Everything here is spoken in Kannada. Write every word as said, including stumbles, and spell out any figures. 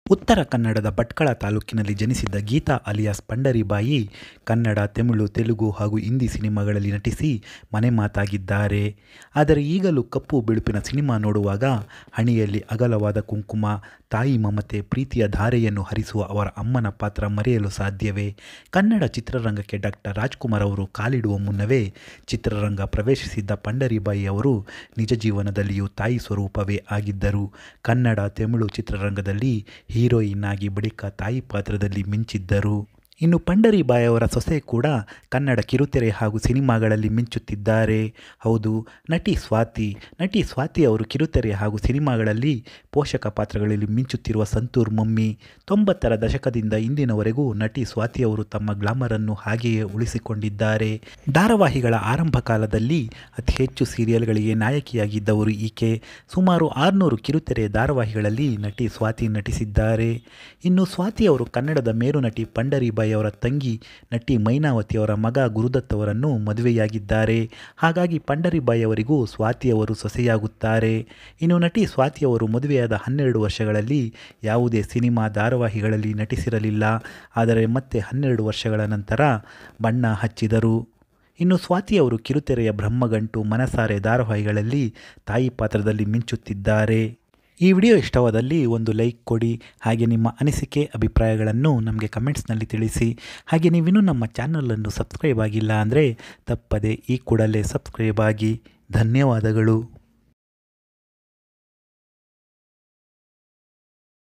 ಉತ್ತರ ಕನ್ನಡದ ಭಟ್ಕಳ ತಾಲೂಕಿನಲ್ಲಿ ಜನಿಸಿದ್ದ ಗೀತಾ ಅಲಿಯಾಸ್ ಪಂಡರಿಬಾಯಿ ಕನ್ನಡ, ತಮಿಳು, ತೆಲುಗು ಹಾಗೂ ಹಿಂದಿ ಸಿನಿಮಾಗಳಲ್ಲಿ ನಟಿಸಿ ಮನೆ ಮಾತಾಗಿದ್ದಾರೆ. ಆದರೆ ಈಗಲೂ ಕಪ್ಪು ಬಿಳುಪಿನ ಸಿನಿಮಾ ನೋಡುವಾಗ ಹಣೆಯಲ್ಲಿ ಅಗಲವಾದ ಕುಂಕುಮ, ತಾಯಿ ಮಮತೆ, ಪ್ರೀತಿಯ ಧಾರೆಯನ್ನು ಹರಿಸುವ ಅವರ ಅಮ್ಮನ ಪಾತ್ರ ಮರೆಯಲು ಸಾಧ್ಯವೇ? ಕನ್ನಡ ಚಿತ್ರರಂಗಕ್ಕೆ ಡಾಕ್ಟರ್ ರಾಜ್ಕುಮಾರ್ ಅವರು ಕಾಲಿಡುವ ಮುನ್ನವೇ ಚಿತ್ರರಂಗ ಪ್ರವೇಶಿಸಿದ್ದ ಪಂಡರಿಬಾಯಿ ಅವರು ನಿಜ ಜೀವನದಲ್ಲಿಯೂ ತಾಯಿ ಸ್ವರೂಪವೇ ಆಗಿದ್ದರು. ಕನ್ನಡ, ತಮಿಳು ಚಿತ್ರರಂಗದಲ್ಲಿ ಹೀರೋಯಿನ್ ಆಗಿ ಬಳಿಕ ತಾಯಿ ಪಾತ್ರದಲ್ಲಿ ಮಿಂಚಿದ್ದರು. ಇನ್ನು ಪಂಡರಿಬಾಯಿ ಅವರ ಸೊಸೆ ಕೂಡ ಕನ್ನಡ ಕಿರುತೆರೆ ಹಾಗೂ ಸಿನಿಮಾಗಳಲ್ಲಿ ಮಿಂಚುತ್ತಿದ್ದಾರೆ. ಹೌದು, ನಟಿ ಸ್ವಾತಿ. ನಟಿ ಸ್ವಾತಿ ಅವರು ಕಿರುತೆರೆ ಹಾಗೂ ಸಿನಿಮಾಗಳಲ್ಲಿ ಪೋಷಕ ಪಾತ್ರಗಳಲ್ಲಿ ಮಿಂಚುತ್ತಿರುವ ಸಂತೂರ್ ಮಮ್ಮಿ. ತೊಂಬತ್ತರ ದಶಕದಿಂದ ಇಂದಿನವರೆಗೂ ನಟಿ ಸ್ವಾತಿ ಅವರು ತಮ್ಮ ಗ್ಲಾಮರನ್ನು ಹಾಗೆಯೇ ಉಳಿಸಿಕೊಂಡಿದ್ದಾರೆ. ಧಾರಾವಾಹಿಗಳ ಆರಂಭ ಕಾಲದಲ್ಲಿ ಅತಿ ಹೆಚ್ಚು ಸೀರಿಯಲ್ಗಳಿಗೆ ನಾಯಕಿಯಾಗಿದ್ದವರು ಈಕೆ. ಸುಮಾರು ಆರುನೂರು ಕಿರುತೆರೆ ಧಾರಾವಾಹಿಗಳಲ್ಲಿ ನಟಿ ಸ್ವಾತಿ ನಟಿಸಿದ್ದಾರೆ. ಇನ್ನು ಸ್ವಾತಿ ಅವರು ಕನ್ನಡದ ಮೇರು ನಟಿ ಪಂಡರಿಬಾಯಿ ಅವರ ತಂಗಿ ನಟಿ ಮೈನಾವತಿ ಅವರ ಮಗ ಗುರುದತ್ ಅವರನ್ನು ಮದುವೆಯಾಗಿದ್ದಾರೆ. ಹಾಗಾಗಿ ಪಂಡರಿಬಾಯಿ ಅವರಿಗೂ ಸ್ವಾತಿ ಅವರು ಸೊಸೆಯಾಗುತ್ತಾರೆ. ಇನ್ನು ನಟಿ ಸ್ವಾತಿ ಅವರು ಮದುವೆಯಾದ ಹನ್ನೆರಡು ವರ್ಷಗಳಲ್ಲಿ ಯಾವುದೇ ಸಿನಿಮಾ, ಧಾರಾವಾಹಿಗಳಲ್ಲಿ ನಟಿಸಿರಲಿಲ್ಲ. ಆದರೆ ಮತ್ತೆ ಹನ್ನೆರಡು ವರ್ಷಗಳ ನಂತರ ಬಣ್ಣ ಹಚ್ಚಿದರು. ಇನ್ನು ಸ್ವಾತಿ ಅವರು ಕಿರುತೆರೆಯ ಬ್ರಹ್ಮಗಂಟು, ಮನಸಾರೆ ಧಾರಾವಾಹಿಗಳಲ್ಲಿ ತಾಯಿ ಪಾತ್ರದಲ್ಲಿ ಮಿಂಚುತ್ತಿದ್ದಾರೆ. ಈ ವಿಡಿಯೋ ಇಷ್ಟವಾದಲ್ಲಿ ಒಂದು ಲೈಕ್ ಕೊಡಿ. ಹಾಗೆ ನಿಮ್ಮ ಅನಿಸಿಕೆ, ಅಭಿಪ್ರಾಯಗಳನ್ನು ನಮಗೆ ಕಮೆಂಟ್ಸ್ನಲ್ಲಿ ತಿಳಿಸಿ. ಹಾಗೆ ನೀವಿನ್ನೂ ನಮ್ಮ ಚಾನಲನ್ನು ಸಬ್ಸ್ಕ್ರೈಬ್ ಆಗಿಲ್ಲ ಅಂದರೆ ತಪ್ಪದೆ ಈ ಕೂಡಲೇ ಸಬ್ಸ್ಕ್ರೈಬ್ ಆಗಿ. ಧನ್ಯವಾದಗಳು.